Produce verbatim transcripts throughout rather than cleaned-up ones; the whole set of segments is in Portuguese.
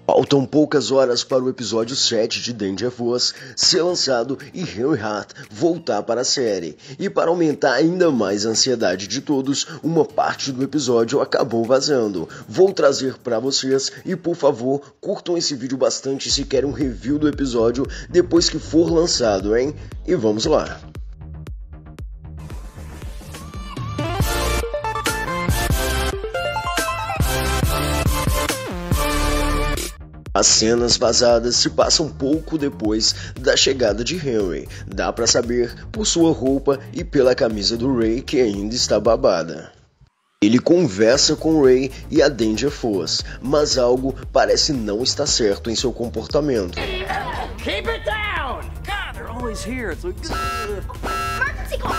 Faltam poucas horas para o episódio sete de Danger Force ser lançado e Henry Hart voltar para a série. E para aumentar ainda mais a ansiedade de todos, uma parte do episódio acabou vazando. Vou trazer para vocês e, por favor, curtam esse vídeo bastante se querem um review do episódio depois que for lançado, hein? E vamos lá! As cenas vazadas se passam pouco depois da chegada de Henry. Dá pra saber por sua roupa e pela camisa do Ray que ainda está babada. Ele conversa com Ray e a Danger Force, mas algo parece não estar certo em seu comportamento. Keep it down! God, they're always here. It's like emergency call.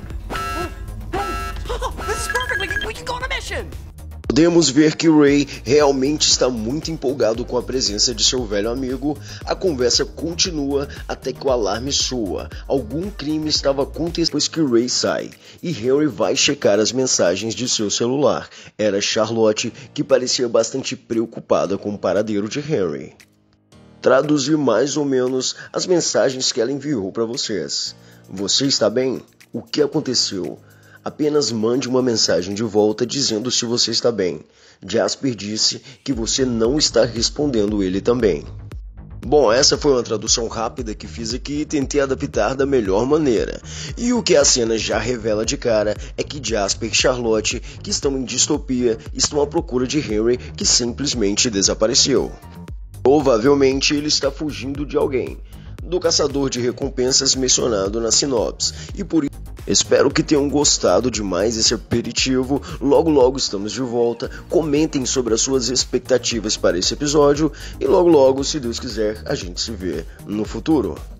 Oh, this is perfect. We can, we can go on a mission. Podemos ver que Ray realmente está muito empolgado com a presença de seu velho amigo. A conversa continua até que o alarme soa. Algum crime estava acontecendo depois que Ray sai, e Henry vai checar as mensagens de seu celular. Era Charlotte, que parecia bastante preocupada com o paradeiro de Henry. Traduzir mais ou menos as mensagens que ela enviou para vocês. Você está bem? O que aconteceu? Apenas mande uma mensagem de volta dizendo se você está bem. Jasper disse que você não está respondendo ele também. Bom, essa foi uma tradução rápida que fiz aqui e tentei adaptar da melhor maneira. E o que a cena já revela de cara é que Jasper e Charlotte, que estão em distopia, estão à procura de Henry, que simplesmente desapareceu. Provavelmente ele está fugindo de alguém, do caçador de recompensas mencionado na sinopse, e por isso espero que tenham gostado de mais esse aperitivo. Logo logo estamos de volta. Comentem sobre as suas expectativas para esse episódio e logo logo, se Deus quiser, a gente se vê no futuro.